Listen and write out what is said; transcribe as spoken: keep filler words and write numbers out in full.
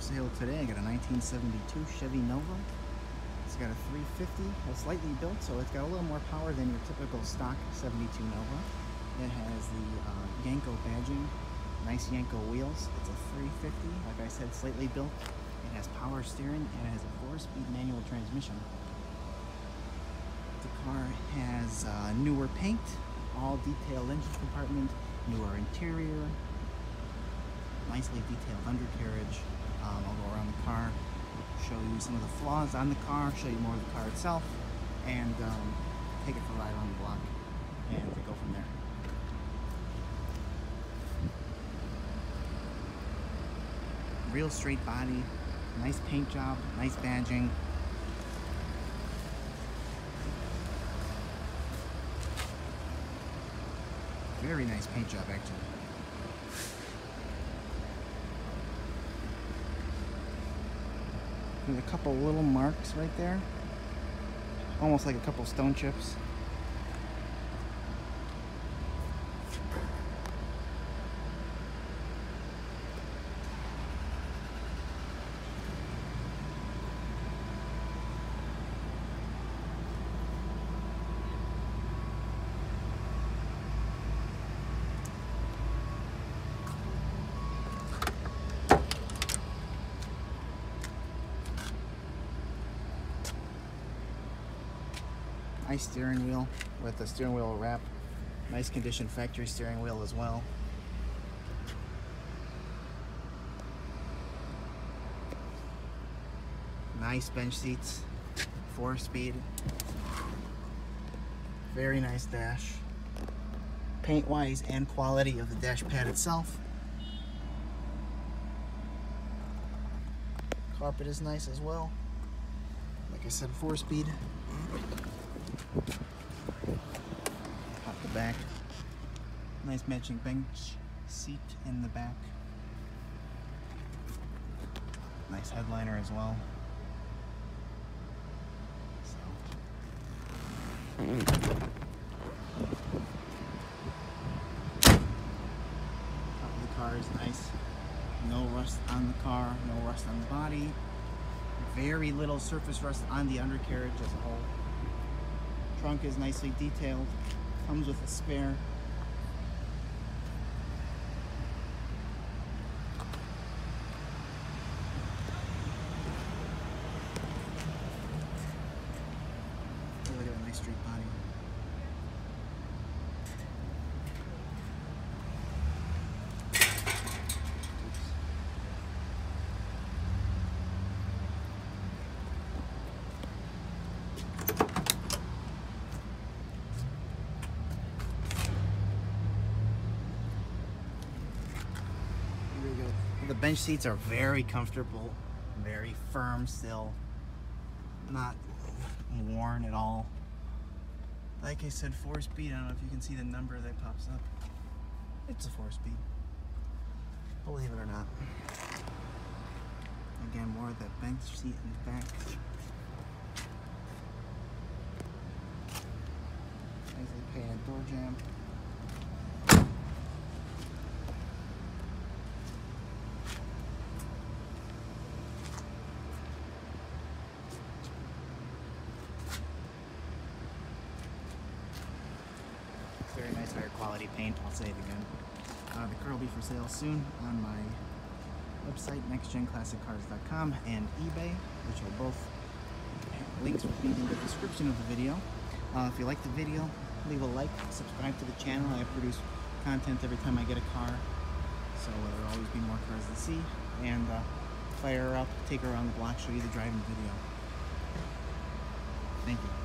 sale today. I got a nineteen seventy-two Chevy Nova. It's got a three fifty, a slightly built, so it's got a little more power than your typical stock seventy-two Nova. It has the uh, Yenko badging, nice Yenko wheels. It's a three fifty, like I said, slightly built. It has power steering and it has a four-speed manual transmission. The car has uh, newer paint, all detailed engine compartment, newer interior, nicely detailed undercarriage. Um, I'll go around the car, show you some of the flaws on the car, show you more of the car itself, and um, take it for a ride around the block, and we go from there. Real straight body, nice paint job, nice badging. Very nice paint job, actually. There's a couple little marks right there, almost like a couple stone chips. Nice steering wheel with the steering wheel wrap. Nice condition factory steering wheel as well. Nice bench seats, four speed. Very nice dash. Paint wise and quality of the dash pad itself. Carpet is nice as well. Like I said, four speed. Pop the back. Nice matching bench seat in the back. Nice headliner as well. So. Top of the car is nice. No rust on the car, no rust on the body. Very little surface rust on the undercarriage as a whole. Trunk is nicely detailed, comes with a spare. Look at a nice straight body. The bench seats are very comfortable, very firm still, not worn at all. Like I said, four speed. I don't know if you can see the number that pops up. It's a four speed, believe it or not. Again, more of that bench seat in the back. Nicely painted door jamb. Very nice, higher quality paint. I'll say it again. Uh, the car will be for sale soon on my website, next gen classic cars dot com, and eBay, which are both links will be in the description of the video. Uh, if you like the video, leave a like, subscribe to the channel. I produce content every time I get a car, so uh, there will always be more cars to see. And uh, fire her up, take her around the block, show you the driving video. Thank you.